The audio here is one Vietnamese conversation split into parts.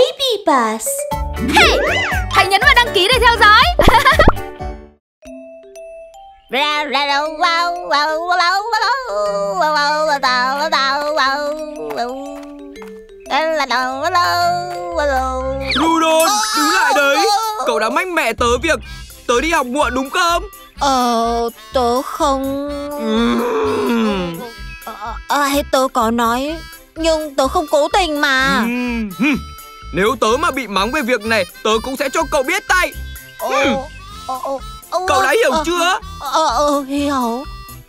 Baby Bus. Hey, hãy nhấn vào đăng ký để theo dõi. Rudolph, đứng lại đấy. Cậu đã mách mẹ tớ việc tớ đi học muộn đúng không? Tớ không... Tớ có nói, nhưng tớ không cố tình mà. Nếu tớ mà bị mắng về việc này, tớ cũng sẽ cho cậu biết tay. Cậu đã hiểu chưa? Hiểu.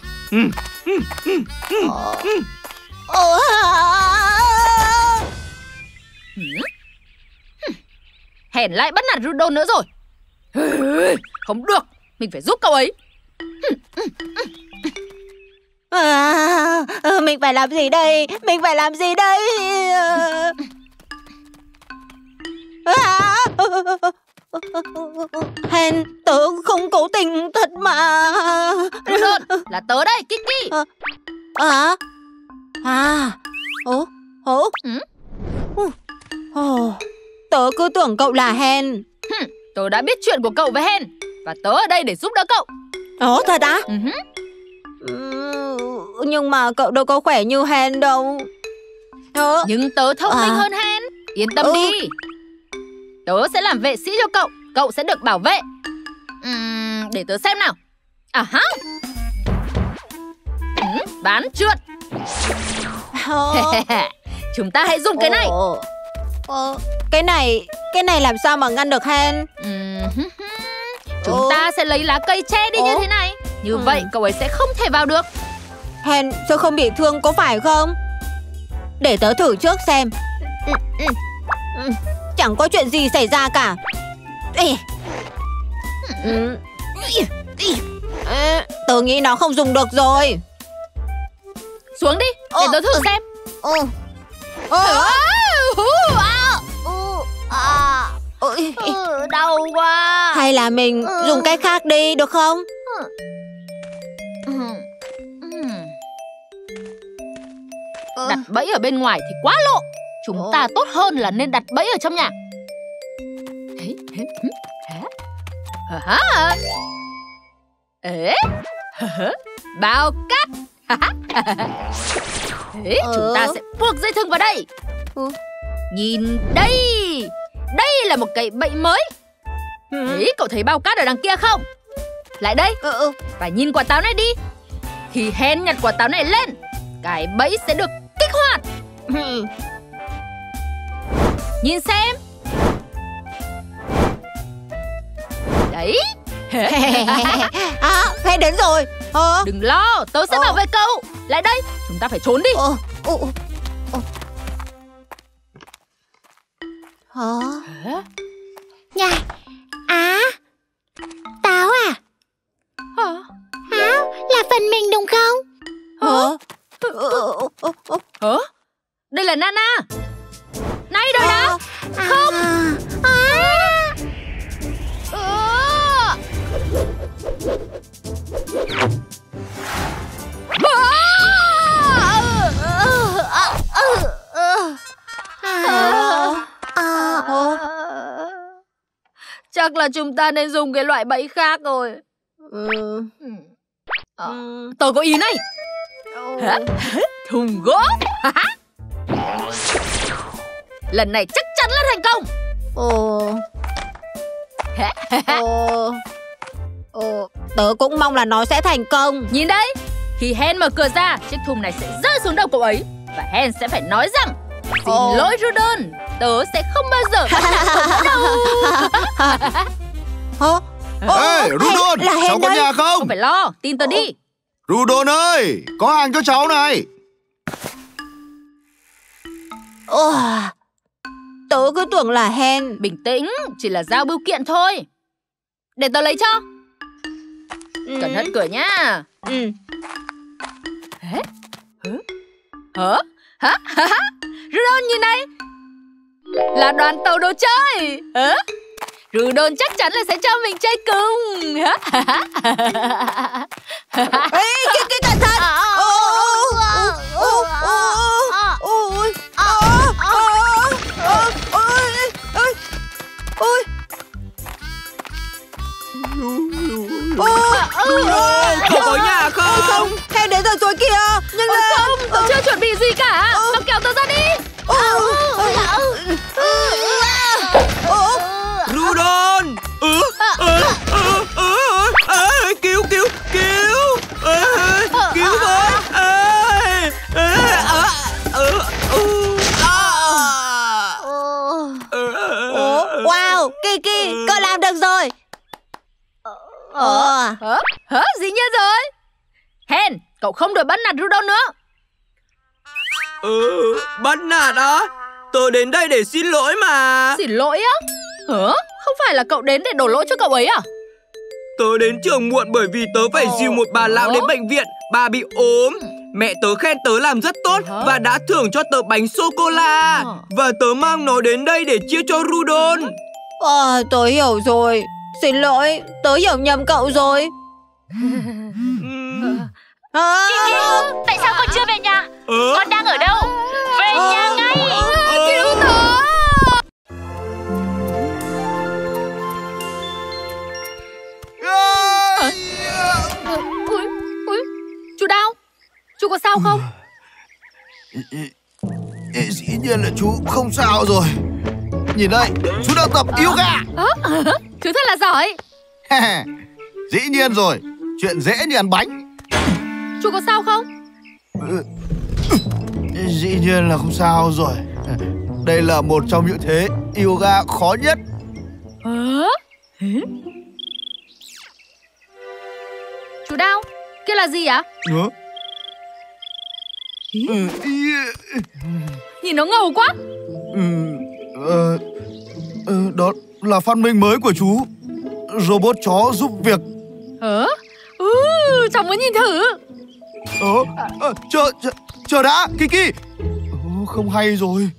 Hèn lại bắt nạt Rudolph nữa rồi. Không được, mình phải giúp cậu ấy. Mình phải làm gì đây? Mình phải làm gì đây? Hen, tớ không cố tình thật mà. Rudolph, là tớ đây, Kiki. Tớ cứ tưởng cậu là Hen. Tớ đã biết chuyện của cậu với Hen, và tớ ở đây để giúp đỡ cậu. Thật á? Nhưng mà cậu đâu có khỏe như Hen đâu. Nhưng tớ thông minh hơn Hen. Yên tâm đi. Tớ sẽ làm vệ sĩ cho cậu. Cậu sẽ được bảo vệ. Để tớ xem nào. Bán trượt. Chúng ta hãy dùng cái này. Cái này làm sao mà ngăn được Hen? Chúng ta sẽ lấy lá cây che đi như thế này. Như vậy cậu ấy sẽ không thể vào được. Hen sẽ không bị thương có phải không? Để tớ thử trước xem. Chẳng có chuyện gì xảy ra cả. Tớ nghĩ nó không dùng được rồi. Xuống đi, để tớ thử xem. Đau quá. Hay là mình dùng cách khác đi được không? Đặt bẫy ở bên ngoài thì quá lộ. Chúng ta tốt hơn là nên đặt bẫy ở trong nhà. Bao cát. Chúng ta sẽ buộc dây thừng vào đây. Nhìn đây. Đây là một cây bẫy mới. Cậu thấy bao cát ở đằng kia không? Lại đây. Và nhìn quả táo này đi. Khi Hen nhặt quả táo này lên, cái bẫy sẽ được kích hoạt. Nhìn xem. Đấy. Hen đến rồi. Đừng lo, tớ sẽ bảo vệ cậu. Lại đây, chúng ta phải trốn đi. Nhài. Táo à? Táo là phần mình đúng không? Đây là Nana. Này đợi đã. Không. Chắc là chúng ta nên dùng cái loại bẫy khác rồi. Tôi có ý này. Thùng gỗ. Lần này chắc chắn là thành công. Tớ cũng mong là nó sẽ thành công. Nhìn đấy. Khi Hen mở cửa ra, chiếc thùng này sẽ rơi xuống đầu cậu ấy. Và Hen sẽ phải nói rằng: xin lỗi Rudolph, tớ sẽ không bao giờ bắt nạt cậu đâu. Ê, Rudolph, cháu có nhà không? Không phải lo, tin tớ đi. Rudolph ơi, có hàng cho cháu này. Tớ cứ tưởng là Hen. Bình tĩnh, chỉ là giao bưu kiện thôi. Để tớ lấy cho. Cẩn thận cửa nhá. Rudolph nhìn đây. Là đoàn tàu đồ chơi. Rudolph chắc chắn là sẽ cho mình chơi cùng. Cẩn thận. gì cả. Cậu kéo tớ ra đi. Rudon. Cứu cứu cứu. Cứu với. Wow, Kiki, cậu làm được rồi. Dĩ nhiên rồi. Hen, cậu không được bắt nạt Rudon nữa. Bắt nạt á? Tớ đến đây để xin lỗi mà. Xin lỗi á? Không phải là cậu đến để đổ lỗi cho cậu ấy à? Tớ đến trường muộn bởi vì tớ phải dìu một bà lão đến bệnh viện. Bà bị ốm. Mẹ tớ khen tớ làm rất tốt và đã thưởng cho tớ bánh sô-cô-la. Và tớ mang nó đến đây để chia cho Rudon. Tớ hiểu rồi. Xin lỗi, tớ hiểu nhầm cậu rồi. Kiki, tại sao con chưa về nhà? Con đang ở đâu? Về nhà ngay. Cứu tớ. Chú Đao, chú có sao không? Dĩ nhiên là chú không sao rồi. Nhìn đây, chú đang tập yoga. Chú thật là giỏi. Dĩ nhiên rồi, chuyện dễ như ăn bánh. Chú có sao không? Dĩ nhiên là không sao rồi. Đây là một trong những thế yoga khó nhất. Chú Đao, kia là gì ạ? Nhìn nó ngầu quá. Đó là phát minh mới của chú. Robot chó giúp việc. Cháu muốn nhìn thử. Chờ đã, Kiki. Không hay rồi.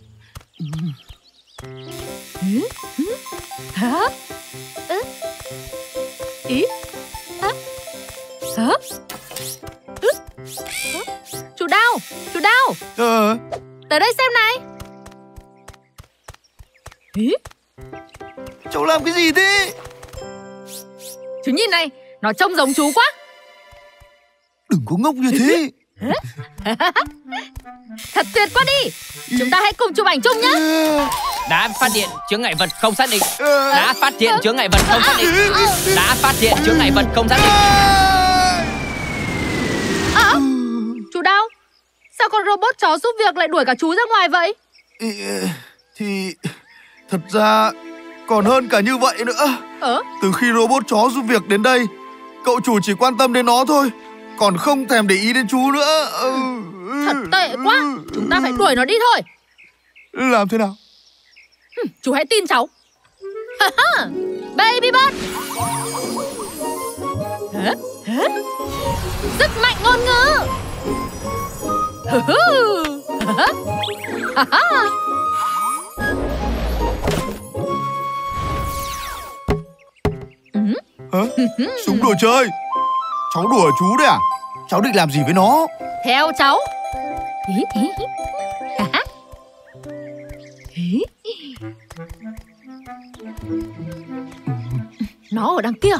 Chú Đao, chú Đao. Tới đây xem này. Cháu làm cái gì thế? Chú nhìn này, nó trông giống chú quá. Đừng có ngốc như thế. Thật tuyệt quá đi. Chúng ta hãy cùng chụp ảnh chung nhé. Đã phát hiện chướng ngại vật không xác định. Đã phát hiện chướng ngại vật không xác định. Đã phát hiện chướng ngại vật không xác định. Chú Đao, sao con robot chó giúp việc lại đuổi cả chú ra ngoài vậy? Thì thật ra còn hơn cả như vậy nữa. Từ khi robot chó giúp việc đến đây, cậu chủ chỉ quan tâm đến nó thôi, còn không thèm để ý đến chú nữa. Thật tệ quá. Chúng ta phải đuổi nó đi thôi. Làm thế nào? Chú hãy tin cháu. Baby Bird. Sức mạnh ngôn ngữ. Súng đồ chơi. Cháu đùa chú đấy à? Cháu định làm gì với nó? Theo cháu. Nó ở đằng kia.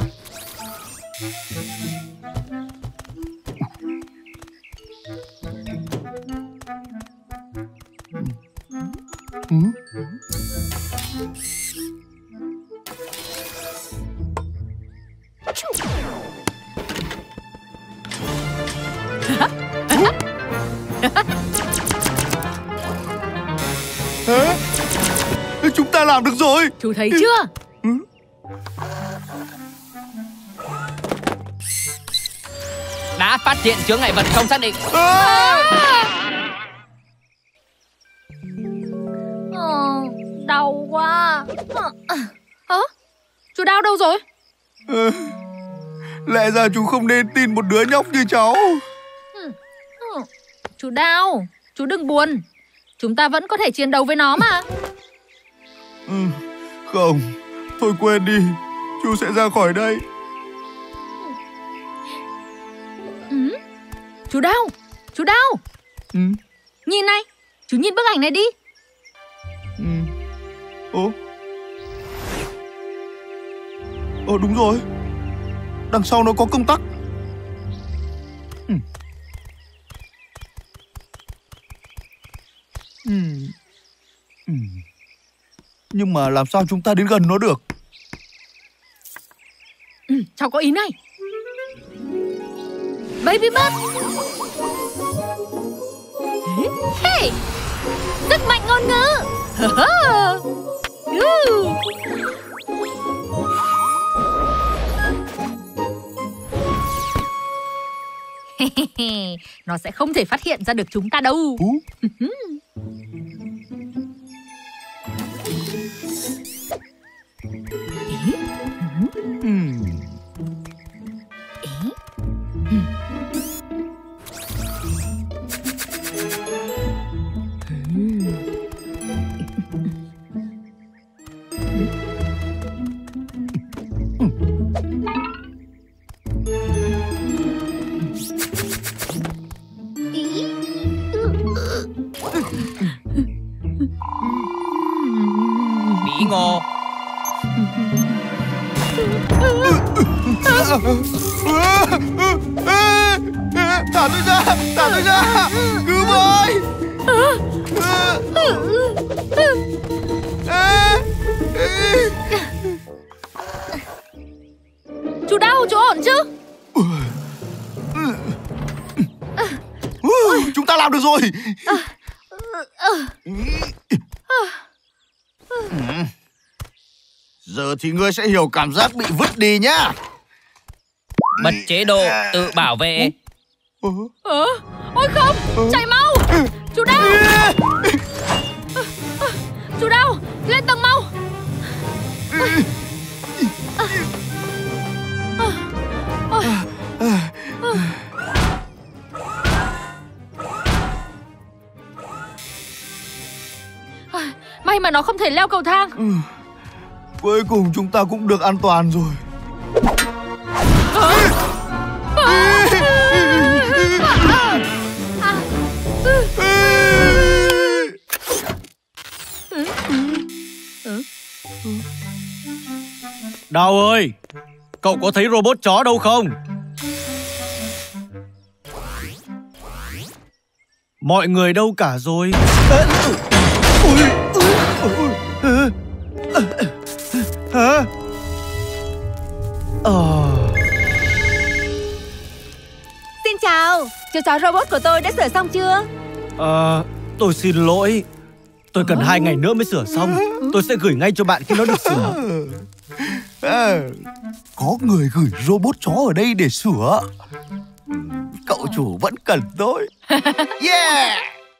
Chúng ta làm được rồi. Chú thấy chưa? Đã phát hiện chướng ngại vật không xác định. Đau quá. Chú Đao đâu rồi? Lẽ ra chú không nên tin một đứa nhóc như cháu. Chú Đao, chú đừng buồn. Chúng ta vẫn có thể chiến đấu với nó mà. Không, thôi quên đi. Chú sẽ ra khỏi đây. Chú Đao, chú Đao. Nhìn này, chú nhìn bức ảnh này đi. Đúng rồi. Đằng sau nó có công tắc. Nhưng mà làm sao chúng ta đến gần nó được? Cháu có ý này. Baby Bird. Hey, sức mạnh ngôn ngữ. Nó sẽ không thể phát hiện ra được chúng ta đâu. Bí ngô. Thả tôi ra, thả tôi ra, cứu với. Chú đau, chú ổn chứ? Chúng ta làm được rồi. Giờ thì ngươi sẽ hiểu cảm giác bị vứt đi nhá. Bật chế độ tự bảo vệ. Ôi không, chạy mau. Chú đau. Chú đau, lên tầng mau. May mà nó không thể leo cầu thang. Cuối cùng chúng ta cũng được an toàn rồi. Đào ơi, cậu có thấy robot chó đâu không? Mọi người đâu cả rồi? Hả? Xin chào, chú chó robot của tôi đã sửa xong chưa? Tôi xin lỗi. Tôi cần 2 ngày nữa mới sửa xong. Tôi sẽ gửi ngay cho bạn khi nó được sửa. Có người gửi robot chó ở đây để sửa. Cậu chủ vẫn cần tôi. Yeah.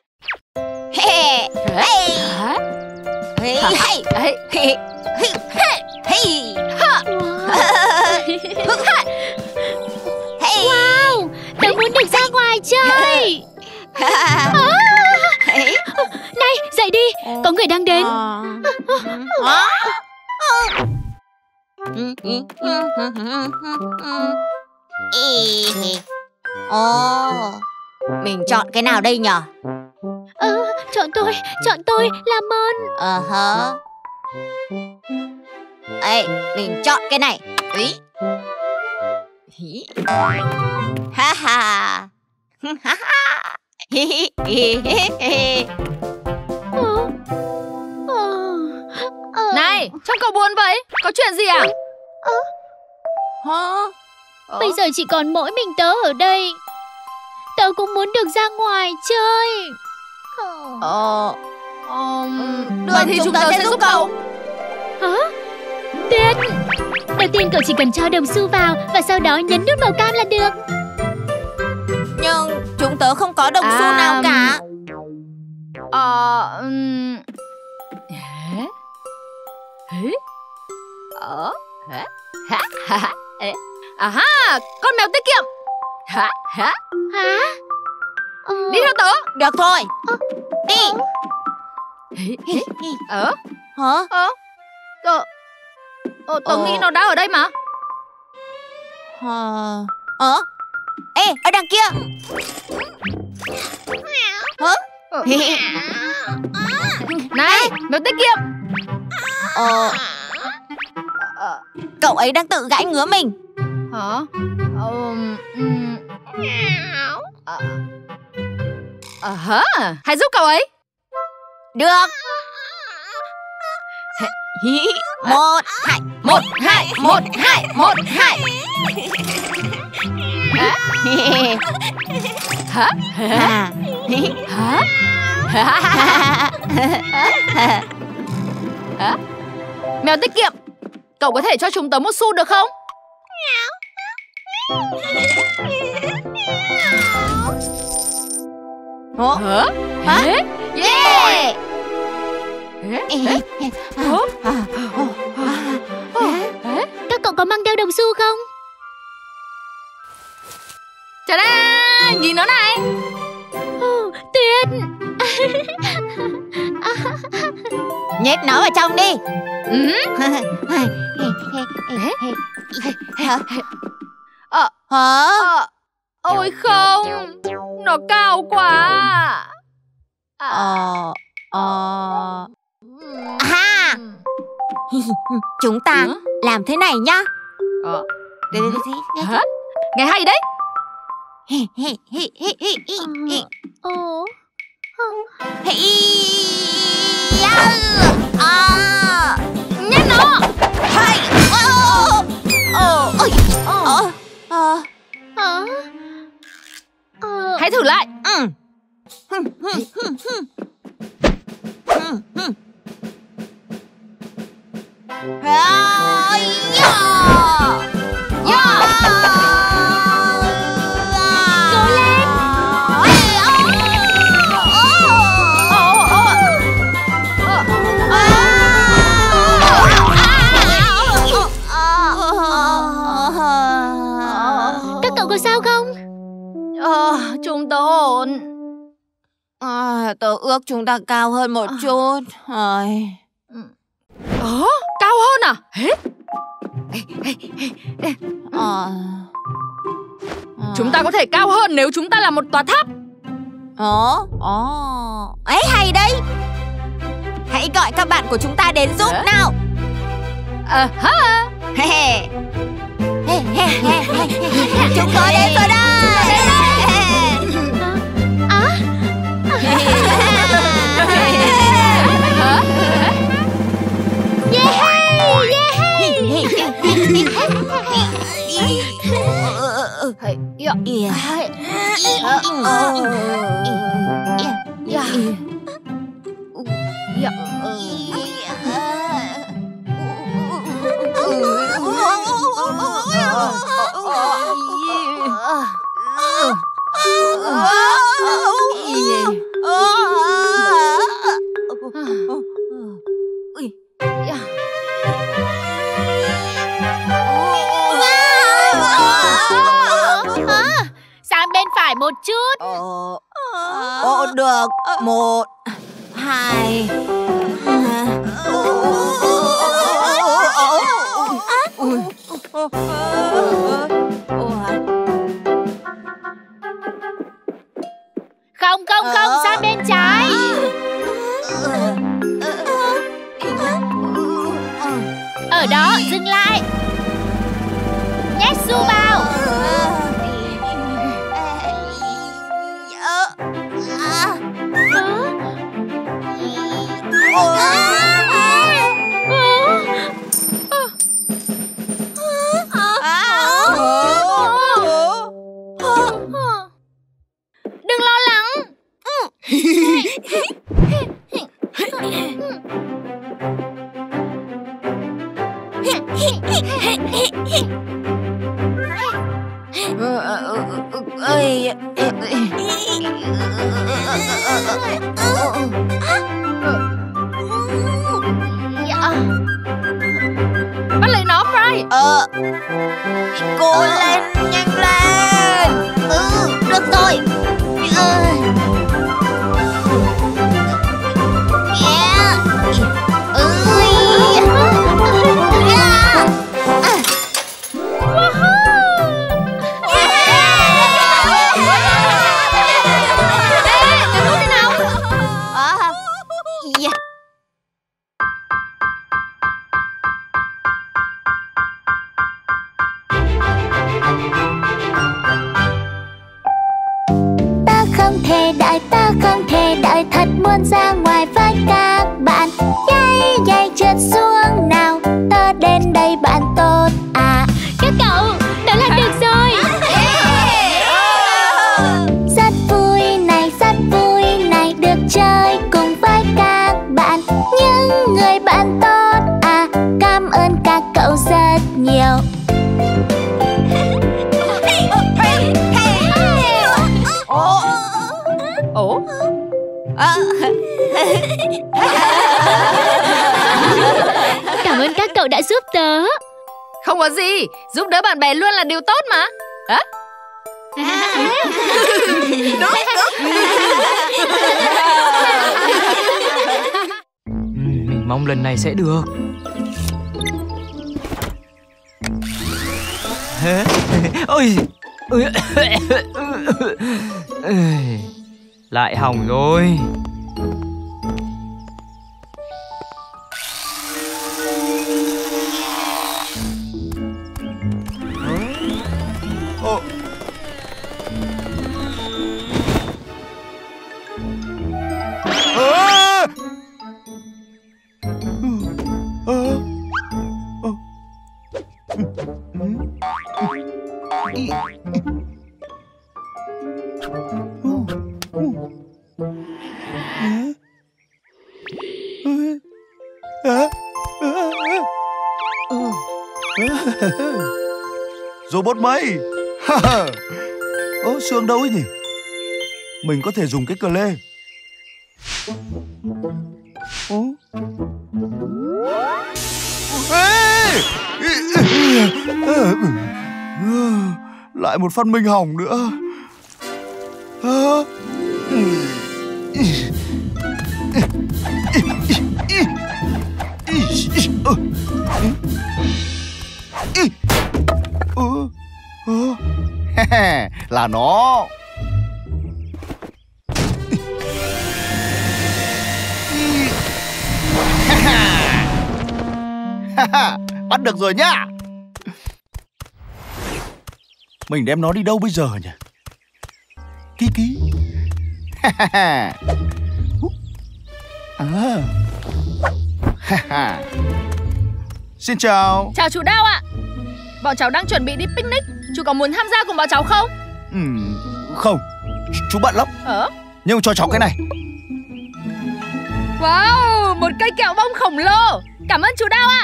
Wow, tớ muốn được ra ngoài chơi. Này, dậy đi, có người đang đến. Mình chọn cái nào đây nhở? Chọn tôi, làm ơn. Ê, mình chọn cái này. Ha ha. Này, trông cậu buồn vậy? Có chuyện gì à? Bây giờ chỉ còn mỗi mình tớ ở đây. Tớ cũng muốn được ra ngoài chơi. Vậy thì chúng tớ sẽ giúp cậu. Hả? Tuyệt. Đầu tiên cậu chỉ cần cho đồng xu vào và sau đó nhấn nút màu cam là được. Nhưng chúng tớ không có đồng xu nào cả. Con mèo tiết kiệm. Hả? Đi theo tớ. Được thôi. Đi. Tớ nghĩ nó đã ở đây mà. Ê, ở đằng kia. Này, mèo tiết kiệm. Cậu ấy đang tự gãi ngứa mình. Hãy giúp cậu ấy. Được. 1, 2, 1, 2, 1, 2, 1, 2. Hả? Hả? Hả? Mèo tiết kiệm, cậu có thể cho chúng tớ một xu được không? Hả? Hả? Yeah! Các cậu có mang theo đồng xu không? Chà đa, nhìn nó này. Tuyệt. Nhét nó vào trong đi. Hả? Ôi không, nó cao quá. Ha. Chúng ta làm thế này nhá. Hả? Nghe hay đấy. Nhét nó. Hãy thử lại. Các cậu có sao không? Chúng tớ ổn. Tớ ước chúng ta cao hơn một chút. Cao hơn à? Chúng ta có thể cao hơn nếu chúng ta là một tòa tháp. Ấy, hay đấy. Hãy gọi các bạn của chúng ta đến giúp nào. Chúng tôi đến rồi đây. Sang bên phải một chút. Được. 1, 2. Không, sang bên trái. Ở đó, dừng lại. Nhét xu vào. Đừng lo lắng. Bắt lấy nó, Fry. Cố lên, nhanh lên. Được rồi. Ta không thể đợi trượt xuống nào, tớ đến đây bạn tốt à. Các cậu, tớ làm được rồi. Rất vui này được chơi cùng với các bạn, những người bạn tốt à. Cảm ơn các cậu rất nhiều. Cảm ơn các cậu đã giúp tớ. Không có gì, giúp đỡ bạn bè luôn là điều tốt mà. Hả? Mình mong lần này sẽ được. Ôi, lại hỏng rồi. Robot mây. Xương đâu ấy nhỉ? Mình có thể dùng cái cờ lê. Lại một phát minh hỏng nữa. Là nó. Bắt được rồi nhá. Mình đem nó đi đâu bây giờ nhỉ? Kiki. Xin chào. Chào chú Đao ạ. Bọn cháu đang chuẩn bị đi picnic. Chú có muốn tham gia cùng bọn cháu không? Không, chú bận lắm. Nhưng cho cháu cái này. Wow, một cây kẹo bông khổng lồ. Cảm ơn chú Đao ạ.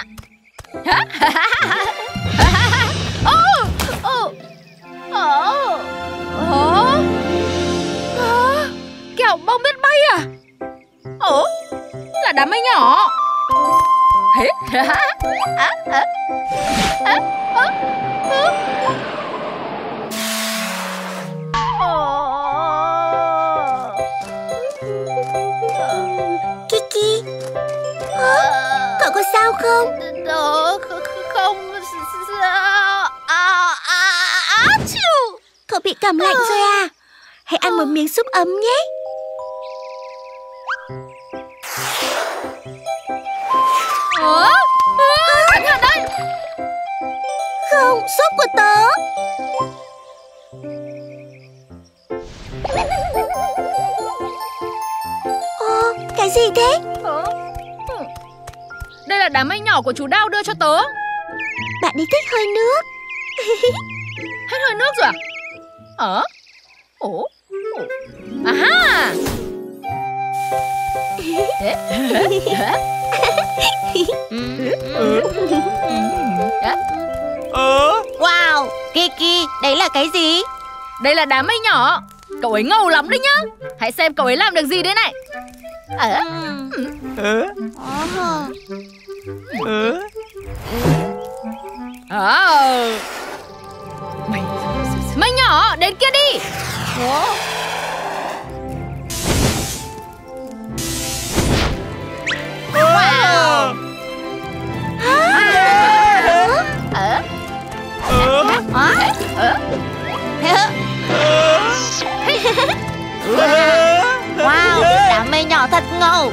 Kẹo bông biết bay à? Là đám mây nhỏ. Kiki, cậu có sao không? Không. Cậu bị cảm lạnh rồi à? Hãy ăn một miếng súp ấm nhé. Cẩn thận đấy. Không, súp của tớ. Cái gì thế? Đây là đám mây nhỏ của chú Đao đưa cho tớ. Bạn đi thích hơi nước. Hết hơi nước rồi à? À. Wow, Kiki, đấy là cái gì? Đây là đám mây nhỏ. Cậu ấy ngầu lắm đấy nhá. Hãy xem cậu ấy làm được gì đấy này. Mây nhỏ, đến kia đi. Wow. Wow, đám mây nhỏ thật ngầu.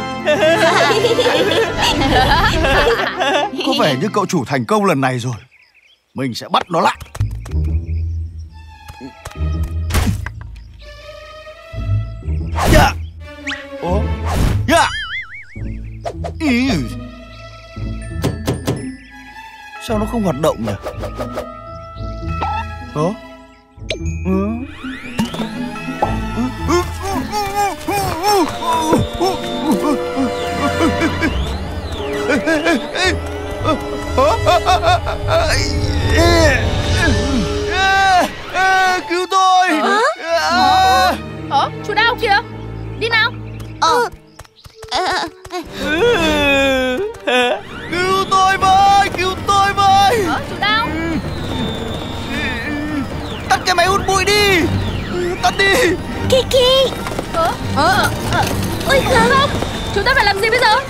Có vẻ như cậu chủ thành công lần này rồi. Mình sẽ bắt nó lại. Sao nó không hoạt động nhỉ? Hả? Cứu tôi! Chú Đao kìa! Đi nào! Cứu tôi với! Cứu tôi với! Chú Đao! Tắt cái máy hút bụi đi! Tắt đi! Kiki! Ôi không! Chúng ta phải làm gì bây giờ?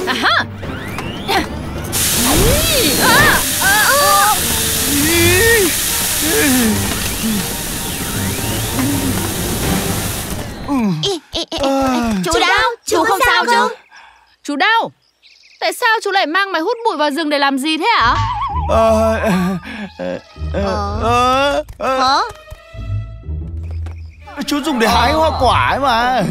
Chú Đao, chú không sao chứ? Chú Đao, tại sao chú lại mang máy hút bụi vào rừng để làm gì thế ạ? Hả? Chú dùng để hái hoa quả ấy mà.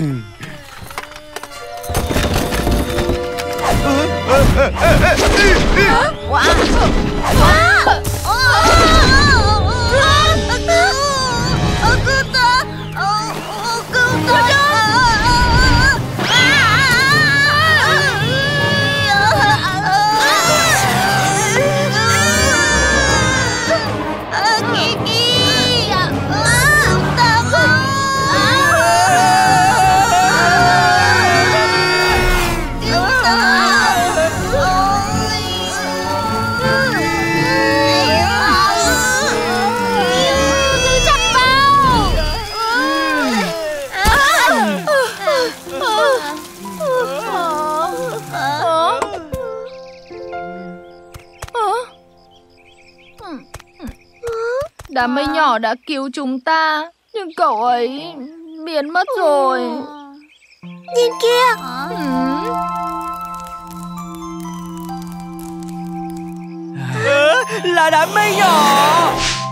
Đám mây nhỏ đã cứu chúng ta, nhưng cậu ấy biến mất rồi. Nhìn kia! Là đám mây nhỏ.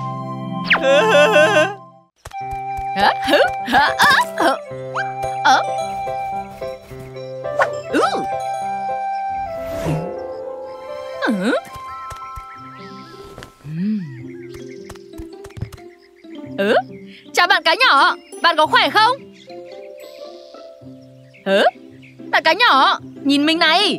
Chào bạn cá nhỏ, bạn có khỏe không? Bạn cá nhỏ, nhìn mình này.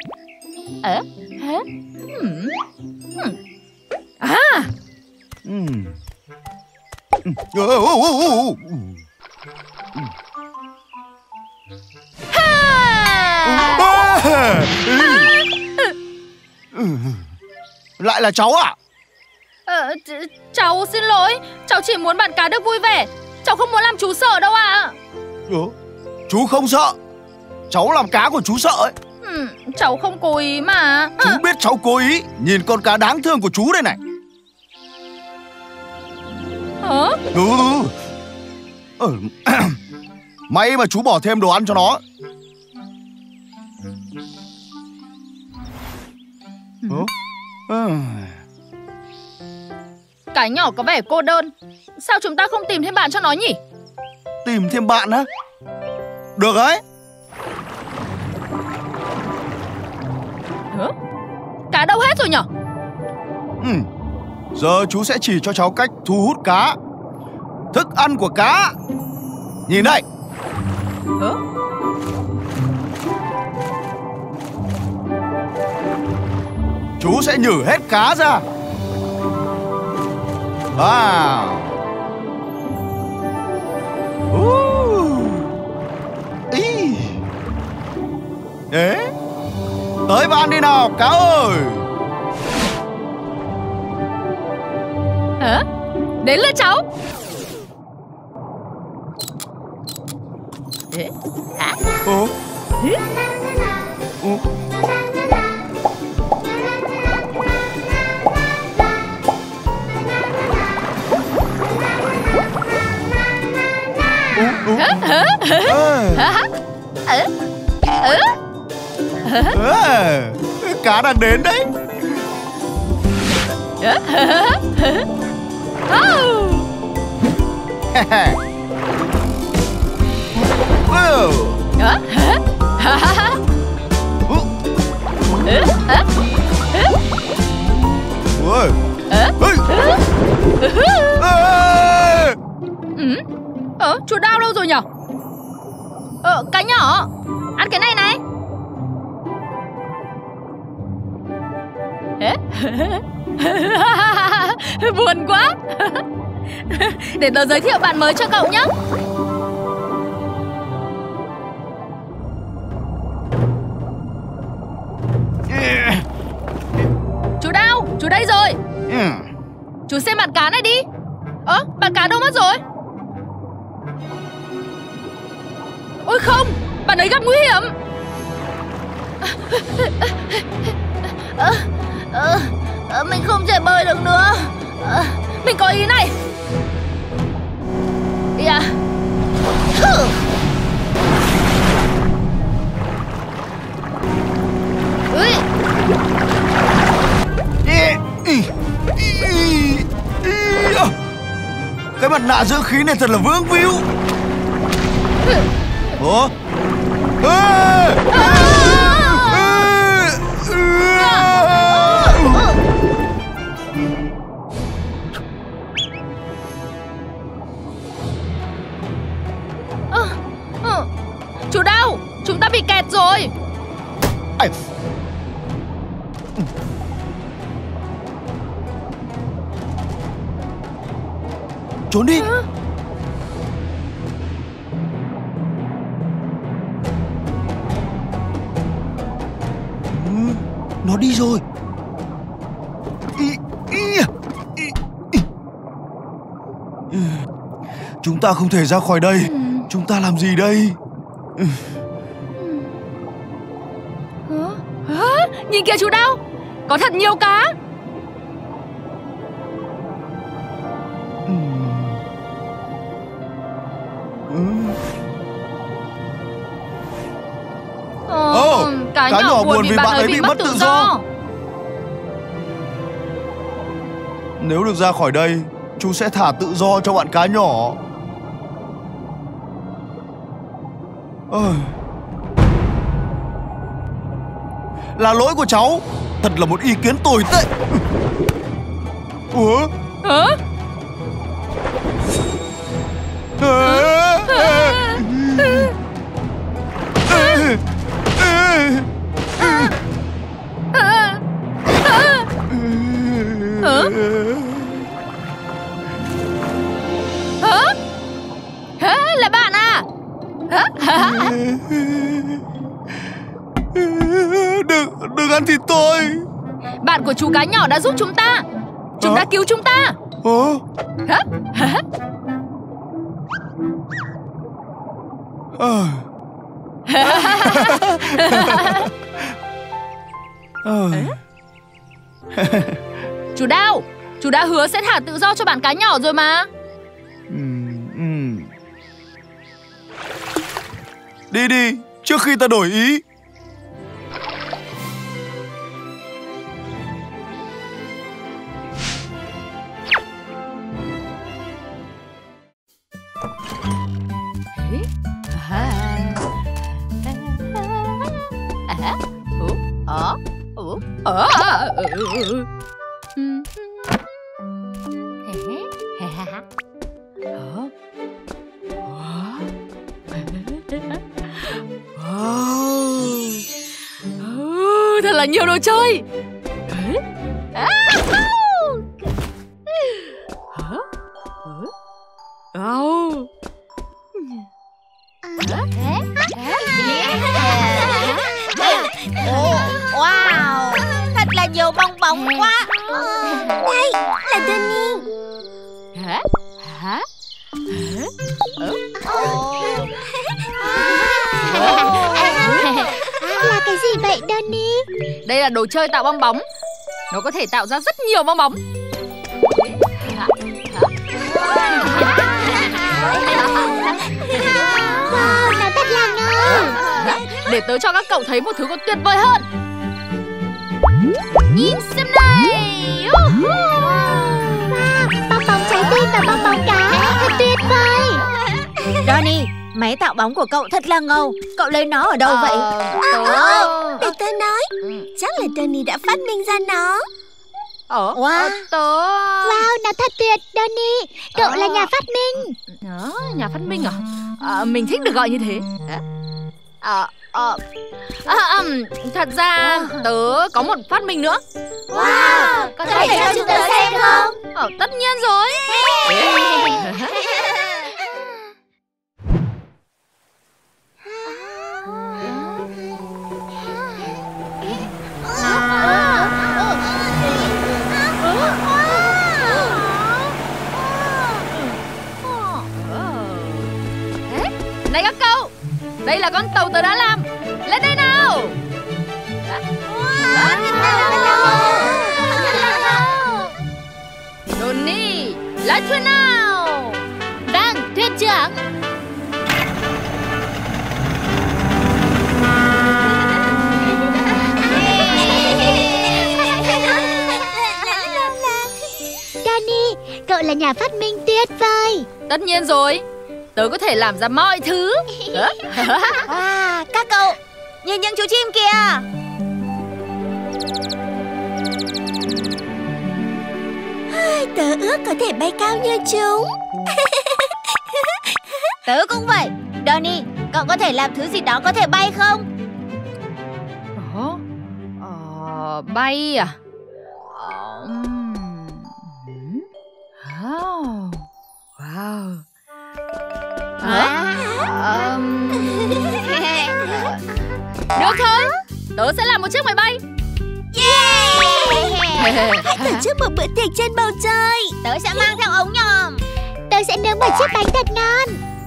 Lại là cháu à? Cháu xin lỗi, cháu chỉ muốn bạn cá được vui vẻ. Cháu không muốn làm chú sợ đâu ạ. Chú không sợ. Cháu làm cá của chú sợ ấy. Cháu không cố ý mà. Chú biết cháu cố ý. Nhìn con cá đáng thương của chú đây này. May mà chú bỏ thêm đồ ăn cho nó. Cái nhỏ có vẻ cô đơn. Sao chúng ta không tìm thêm bạn cho nó nhỉ? Tìm thêm bạn á? Được đấy. Cá đâu hết rồi nhở? Giờ chú sẽ chỉ cho cháu cách thu hút cá. Thức ăn của cá. Nhìn đây. Chú sẽ nhử hết cá ra. Wow. Đấy. Tới và ăn đi nào cá ơi. Đến lượt cháu. Cá đang đến đấy. Chú Đao đâu rồi nhở? Cái nhỏ, ăn cái này này. Buồn quá. Để tớ giới thiệu bạn mới cho cậu nhé. Chú Đao, chú đây rồi. Chú xem bạn cá này đi. Bạn cá đâu mất rồi? Ôi không, bạn ấy gặp nguy hiểm. Mình không thể bơi được nữa. Mình có ý này. Cái mặt nạ dưỡng khí này thật là vướng víu. Chú Đao, chúng ta bị kẹt rồi. Trốn đi. Nó đi rồi. Chúng ta không thể ra khỏi đây. Chúng ta làm gì đây? Nhìn kìa chú Đao, có thật nhiều cá. Cá nhỏ buồn vì bạn ấy bị mất tự do. Nếu được ra khỏi đây, chú sẽ thả tự do cho bạn cá nhỏ. Là lỗi của cháu. Thật là một ý kiến tồi tệ. Là bạn à? Đừng ăn thịt tôi. Bạn của chú cá nhỏ đã giúp chúng ta. Chúng đã cứu chúng ta. Chú Đao, chú đã hứa sẽ thả tự do cho bạn cá nhỏ rồi mà. Đi đi, trước khi ta đổi ý. Thật là nhiều đồ chơi. Wow, thật là nhiều bong bóng quá. Đây là Donnie. Là cái gì vậy Donnie? Đây là đồ chơi tạo bong bóng. Nó có thể tạo ra rất nhiều bong bóng. Wow, nó thật là ngon. Để tớ cho các cậu thấy một thứ còn tuyệt vời hơn. Nhìn xem này. Wow, bong bóng trái tim và bong bóng cá. Thật tuyệt vời. Donnie, máy tạo bóng của cậu thật là ngầu. Cậu lấy nó ở đâu vậy? Để tớ nói. Chắc là Donnie đã phát minh ra nó. Wow, nó thật tuyệt, Donnie. Cậu là nhà phát minh. Nhà phát minh à? Mình thích được gọi như thế. Thật ra tớ có một phát minh nữa. Wow, có thể cho chúng tớ xem không? Tất nhiên rồi. Này các cậu, đây là con tàu tớ đã làm. Lên đây nào. Donnie, lái thuyền nào. Vâng, thuyền trưởng. Donnie, cậu là nhà phát minh tuyệt vời. Tất nhiên rồi, tớ có thể làm ra mọi thứ. Các cậu, nhìn những chú chim kìa. Tớ ước có thể bay cao như chúng. Tớ cũng vậy. Donnie, cậu có thể làm thứ gì đó có thể bay không? Bay à? Wow. Được thôi, tớ sẽ làm một chiếc máy bay. Hãy tổ chức một bữa tiệc trên bầu trời. Tớ sẽ mang theo ống nhòm. Tớ sẽ nướng một chiếc bánh thật ngon.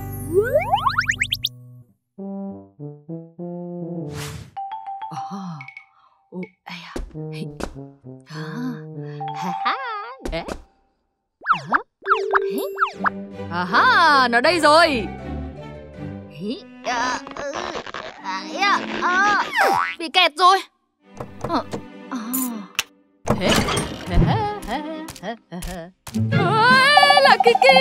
Nó đây rồi. Bị kẹt rồi. Là Kiki.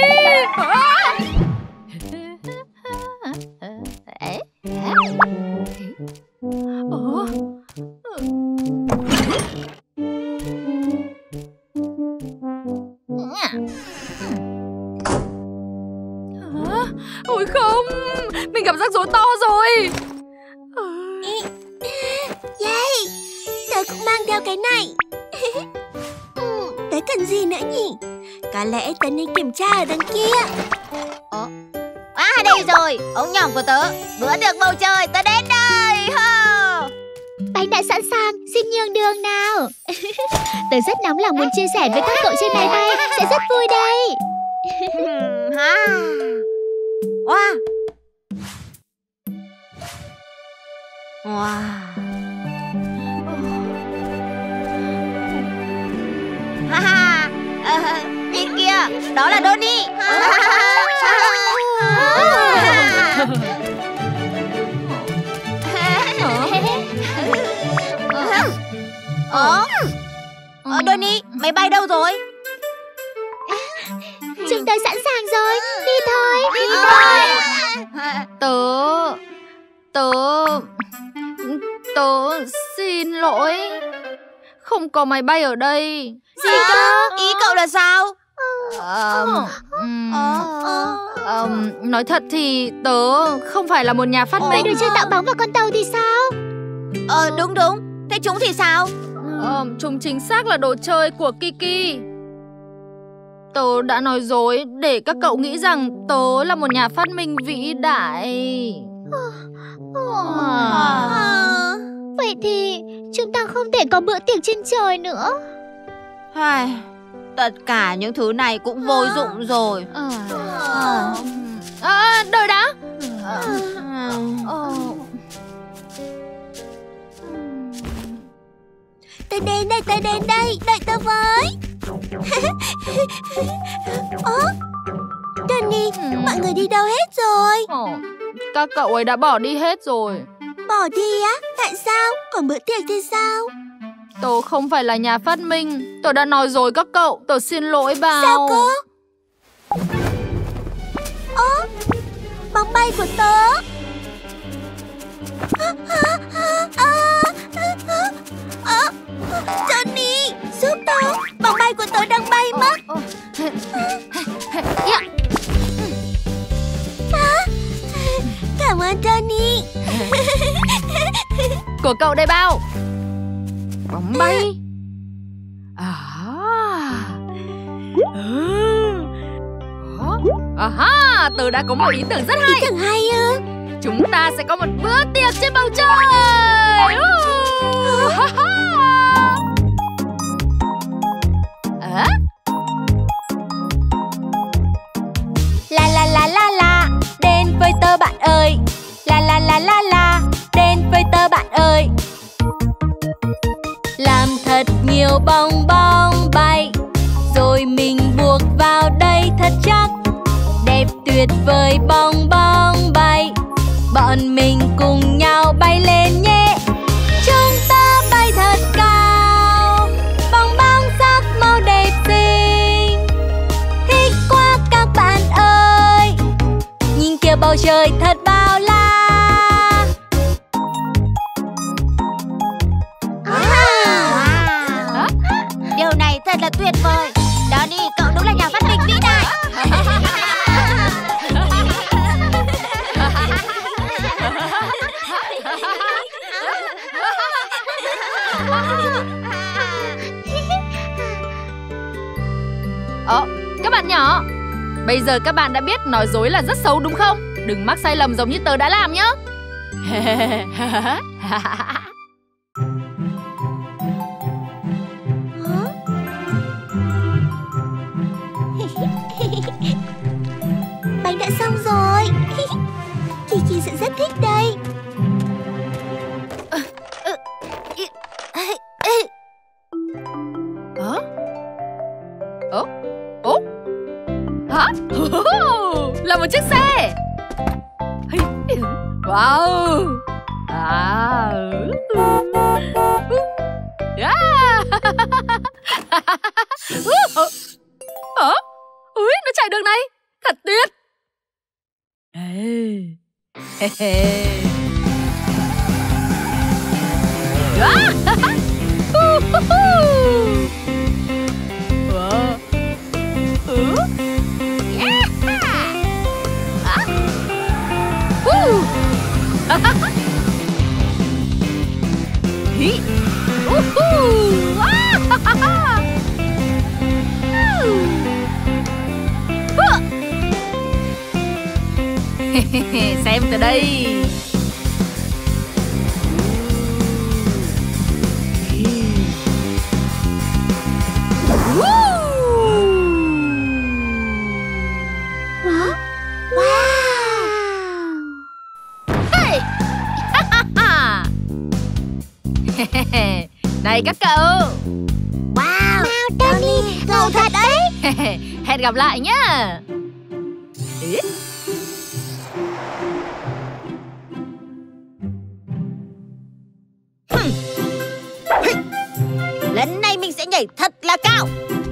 Ôi không, mình gặp rắc rối to rồi. Tớ cũng mang theo cái này. Tớ cần gì nữa nhỉ? Có lẽ tớ nên kiểm tra ở đằng kia. Đây rồi, ống nhòm của tớ. Bữa tiệc bầu trời, tớ đến đây. Bánh đã sẵn sàng, xin nhường đường nào. Tớ rất nóng lòng muốn chia sẻ với các cậu trên máy bay. Sẽ rất vui đây. Nhìn kìa, đó là Donnie. Donnie, máy bay đâu rồi? Chúng tôi sẵn sàng rồi. Đi thôi. Tớ xin lỗi. Không có máy bay ở đây. Gì cơ? Ý cậu là sao? Nói thật thì tớ không phải là một nhà phát minh. Đồ chơi tạo bóng vào con tàu thì sao? Đúng. Thế chúng thì sao? Chúng chính xác là đồ chơi của Kiki. Tớ đã nói dối để các cậu nghĩ rằng tớ là một nhà phát minh vĩ đại. Vậy thì chúng ta không thể có bữa tiệc trên trời nữa. Tất cả những thứ này cũng vô dụng rồi. Đợi đã. Tớ đến đây, đợi tớ với. Donnie, mọi người đi đâu hết rồi? Các cậu ấy đã bỏ đi hết rồi. Bỏ đi á? Tại sao? Còn bữa tiệc thì sao? Tớ không phải là nhà phát minh. Tớ đã nói dối các cậu. Tớ xin lỗi Bao. Sao cơ? Bóng bay của tớ. Johnny, giúp tớ. tớ đang bay mất. Cảm ơn Tony. Của cậu đây Bao. Bóng bay. Tớ đã có một ý tưởng rất hay. Ý tưởng hay ư? Chúng ta sẽ có một bữa tiệc trên bầu trời. La la la la la, đến với tớ bạn ơi. La la la la la, đến với tớ bạn ơi. Làm thật nhiều bong bóng bay, rồi mình buộc vào đây thật chắc. Đẹp tuyệt vời bong bóng bay, bọn mình cùng nhau bay lên nhé. Chúng ta bay thật cao, bong bóng sắc màu đẹp xinh. Thích quá các bạn ơi, nhìn kia bầu trời thật bao la. Điều này thật là tuyệt vời. Donnie, cậu đúng là nhà phát minh vĩ đại. Các bạn nhỏ, bây giờ các bạn đã biết nói dối là rất xấu đúng không? Đừng mắc sai lầm giống như tớ đã làm nhé. Bánh đã xong rồi. Kiki sẽ rất thích đây. Là một chiếc xe. Wow. Ui, nó chạy đường này. Thật tuyệt. Xem từ đây. Này các cậu. Wow, Tony, ngầu thật đấy. Hẹn gặp lại nhá. Lần này mình sẽ nhảy thật là cao.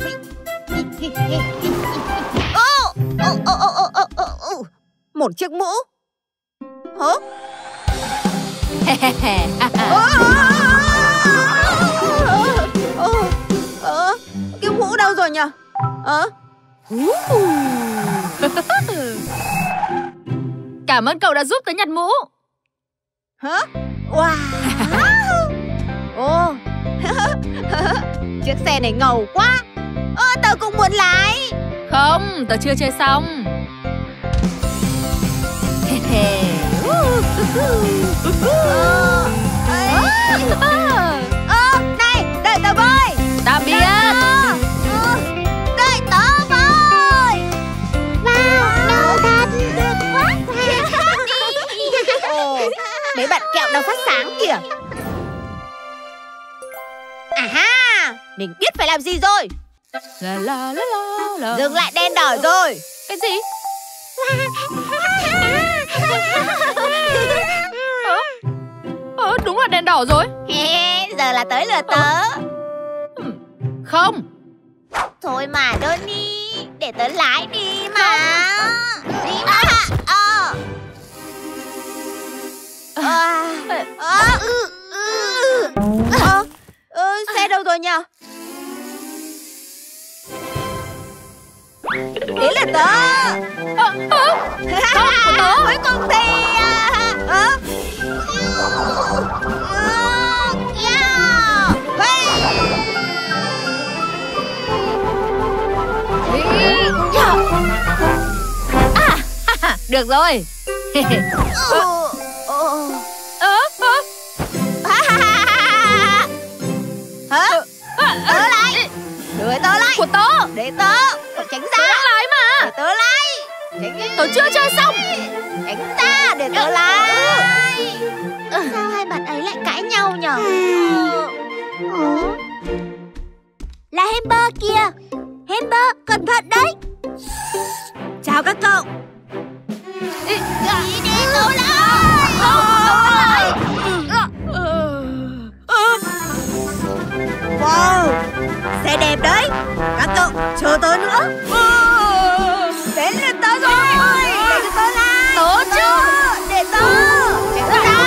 Một chiếc mũ. Hả? Cái mũ đâu rồi nhỉ? Cảm ơn cậu đã giúp tớ nhặt mũ. Hả? Wow. Ồ. Chiếc xe này ngầu quá. Tớ cũng muốn lái. Không, tớ chưa chơi xong. Này, đợi tớ với. Tạm biệt. Đợi tớ với. Wow, ngầu thật. Được quá. Mấy bạn kẹo đang phát sáng kìa. À, mình biết phải làm gì rồi. Dừng lại, đèn đỏ rồi. Cái gì? Đúng là đèn đỏ rồi. Giờ là tới lượt tớ. Không. Thôi mà Donnie, để tớ lái đi mà. Đi Xe đâu rồi nhỉ? Đến là tớ. Không của tớ. Cuối cùng thì được rồi. Tớ lại. Đuổi tớ lại. Của tớ. Để tớ. Cậu tránh ra. Tớ đang lái mà. Để tớ lại. Tớ chưa chơi xong. Tránh ra để tớ lại. Sao hai bạn ấy lại cãi nhau nhở? Là Hamper kìa. Hamper, cẩn thận đấy. Chào các cậu. Đi tớ lại. Wow, xe đẹp đấy. Các cậu chờ tớ nữa. Đến lượt tớ rồi. Để cho tớ lại. Tớ chứ. Để tớ. Để tớ ra.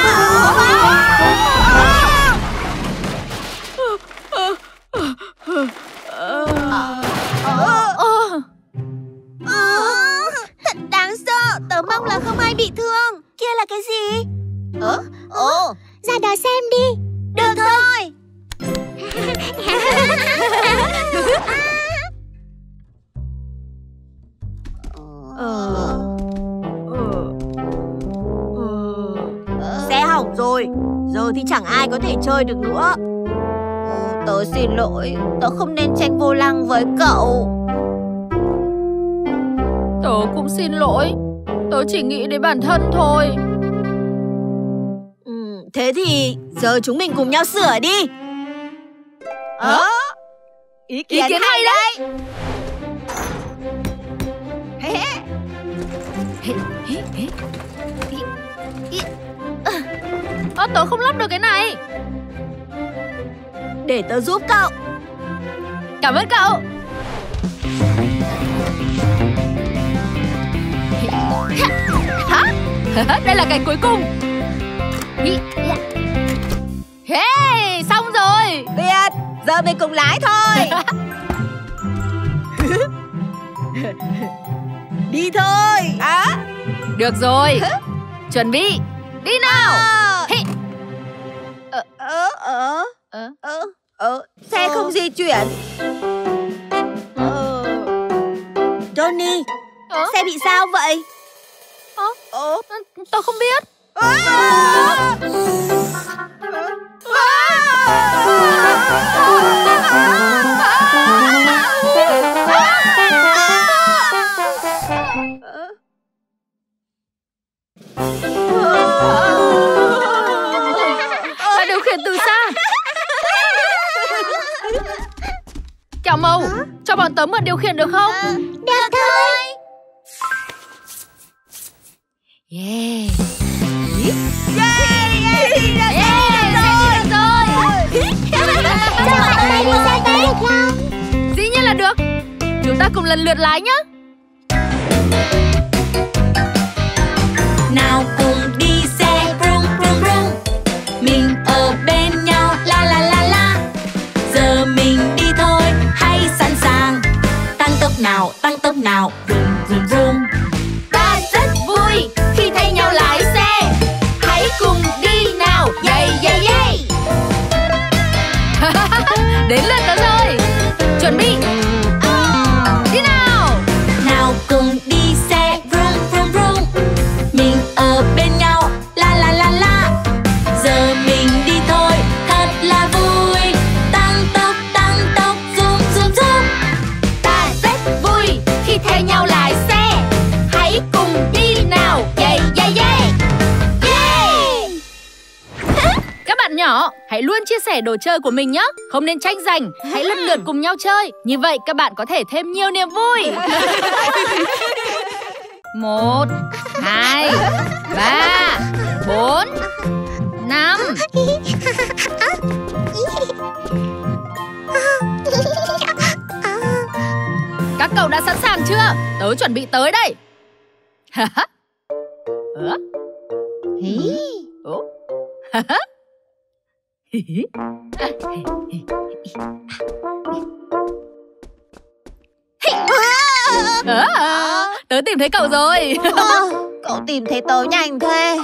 Thật đáng sợ. Tớ mong là không ai bị thương. Kia là cái gì? Ra đó xem đi. Được thôi. Xe hỏng rồi. Giờ thì chẳng ai có thể chơi được nữa. Tớ xin lỗi. Tớ không nên tranh vô lăng với cậu. Tớ cũng xin lỗi. Tớ chỉ nghĩ đến bản thân thôi. Thế thì giờ chúng mình cùng nhau sửa đi. Ý kiến hay đấy. Tớ không lắp được cái này. Để tớ giúp cậu. Cảm ơn cậu. Đây là cái cuối cùng. Hey, xong rồi. Tuyệt, giờ mình cùng lái thôi. Đi thôi. Được rồi. Chuẩn bị. Đi nào. Xe không di chuyển. Johnny, xe bị sao vậy? Tôi không biết. Phải điều khiển từ xa. Kẹo màu, cho bọn tớ mượn điều khiển được không? Được thôi. Yeah. Cho bọn tôi đi xe bay được không? Dĩ nhiên là được. Chúng ta cùng lần lượt lái nhé. Nào cùng đi xe rung rung rung. Mình ở bên nhau la la la la. Giờ mình đi thôi, hãy sẵn sàng. Tăng tốc nào, rung rung rung. Ta rất vui khi thấy nhau lái xe. Hãy cùng đi nào, yay yay yay. Đến lượt tớ rồi. Chuẩn bị. Đi nào. Nào cùng đi xe rung rung rung. Mình ở bên nhau la la la la. Giờ mình đi thôi, thật là vui. Tăng tốc rung rung rung. Ta rất vui khi theo nhau lái xe. Hãy cùng đi nào, yay yay yay. Yay. Các bạn nhỏ, hãy luôn chia sẻ đồ chơi của mình nhé. Không nên tranh giành, hãy lần lượt cùng nhau chơi. Như vậy các bạn có thể thêm nhiều niềm vui. 1, 2, 3, 4, 5. Các cậu đã sẵn sàng chưa? Tớ chuẩn bị tới đây. Tớ tìm thấy cậu rồi. Cậu tìm thấy tớ nhanh thế.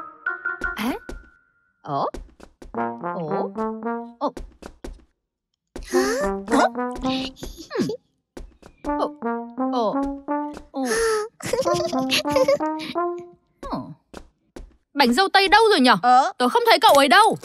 Bánh dâu tây đâu rồi nhở? Tớ không thấy cậu ấy đâu.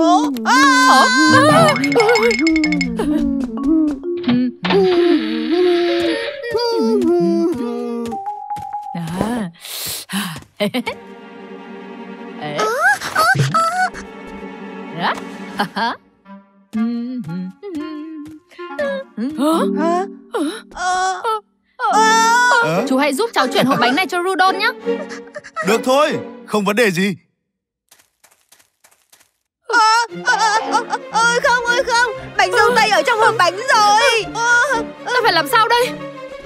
Chú hãy giúp cháu chuyển hộp bánh này cho Rudolph nhé. Được thôi, không vấn đề gì. Không, bánh dâu tây ở trong hộp bánh rồi. Ta phải làm sao đây?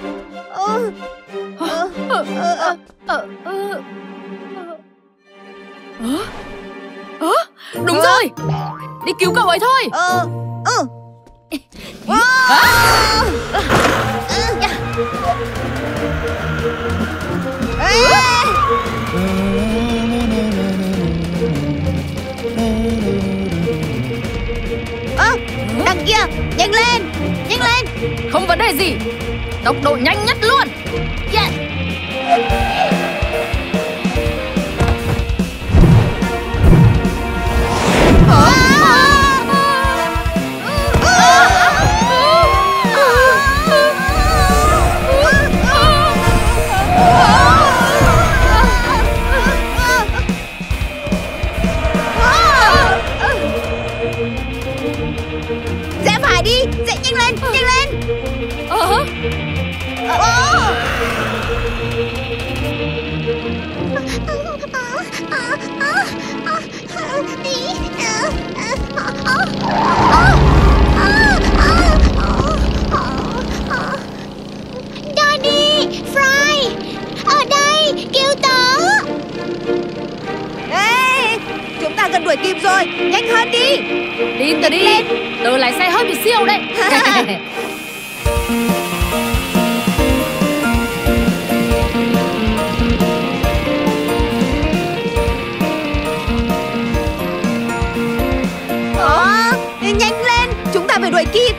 Đúng rồi, đi cứu cậu ấy thôi. Đằng kia, nhanh lên. Không vấn đề gì, tốc độ nhanh nhất luôn. Yeah. Rẽ phải đi, nhanh lên. Donnie, Fry, ở đây, cứu tớ. Ê, chúng ta gần đuổi kịp rồi, nhanh hơn đi. Tin tớ đi, tớ lái xe hơi bị siêu đấy. Nhanh lên, chúng ta phải đuổi kịp.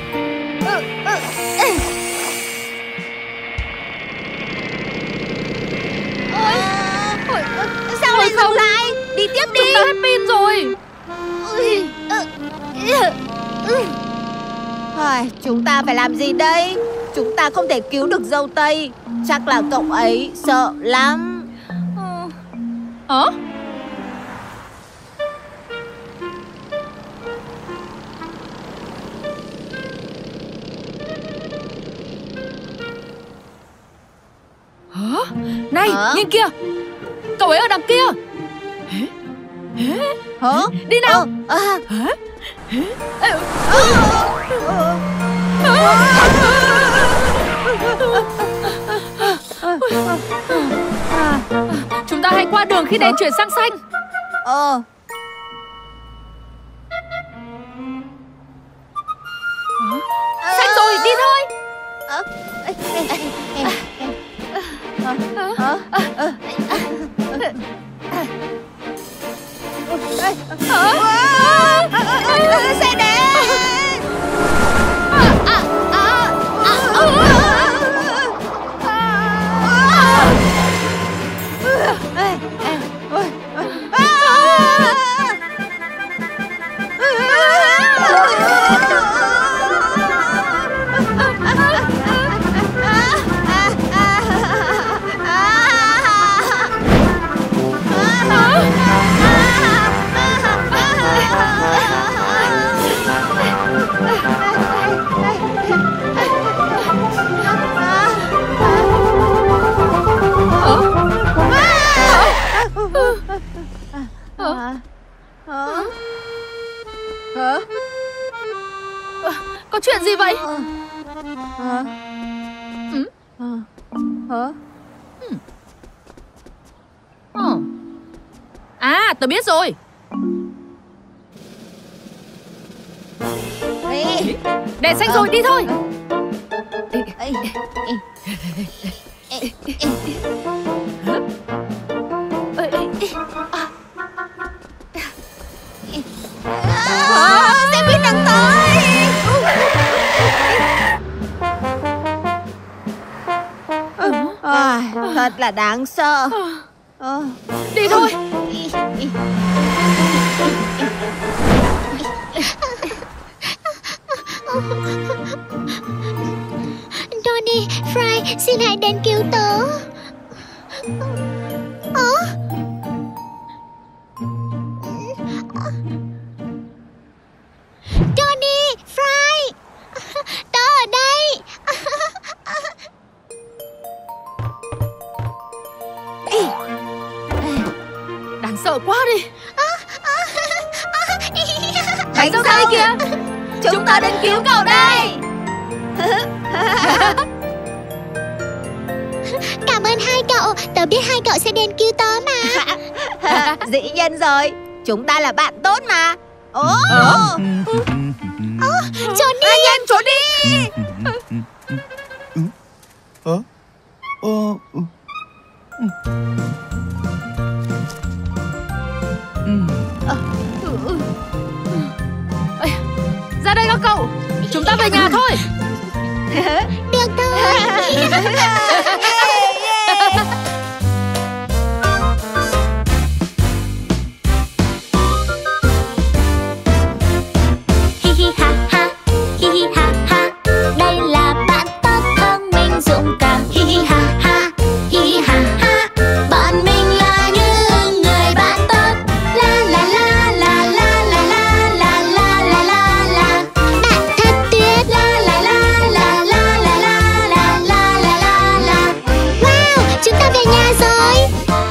Sao lại dừng lại? Đi tiếp đi. Chúng ta hết pin rồi. Chúng ta phải làm gì đây? Chúng ta không thể cứu được dâu tây. Chắc là cậu ấy sợ lắm. Này, nhìn kìa, cậu ấy ở đằng kia. Đi nào. Chúng ta hãy qua đường khi đèn chuyển sang xanh. Xanh rồi, đi thôi. Xe đến. Có chuyện gì vậy? À, tớ biết rồi. Đèn xanh rồi, đi thôi. Xe buýt đang tới. Thật là đáng sợ. Đi thôi. Tony, Fry, xin hãy đến cứu tớ. Tony, Fry, tớ ở đây. Đáng sợ quá đi. Bánh sao đây kìa. Chúng ta đến cứu cậu đây. Cảm ơn hai cậu. Tớ biết hai cậu sẽ đến cứu tớ mà. Dĩ nhiên rồi. Chúng ta là bạn tốt mà. Trốn đi. Nhanh trốn đi. Ra đây các cậu. Chúng ta về nhà thôi. Được thôi. Hi hi ha ha, hi hi ha ha. Đây là bạn tốt thông minh dũng cảm. Hi hi ha ha, hi hi ha ha. Bọn mình là những người bạn tốt. La la la la la la la la la la la la. Bạn thật tuyệt. La la la la la la la la la la la la. Wow, chúng ta về nhà rồi.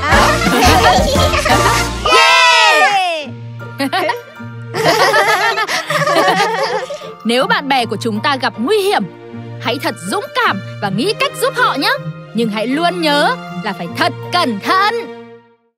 Nếu bạn bè của chúng ta gặp nguy hiểm, hãy thật dũng cảm và nghĩ cách giúp họ nhé. Nhưng hãy luôn nhớ là phải thật cẩn thận.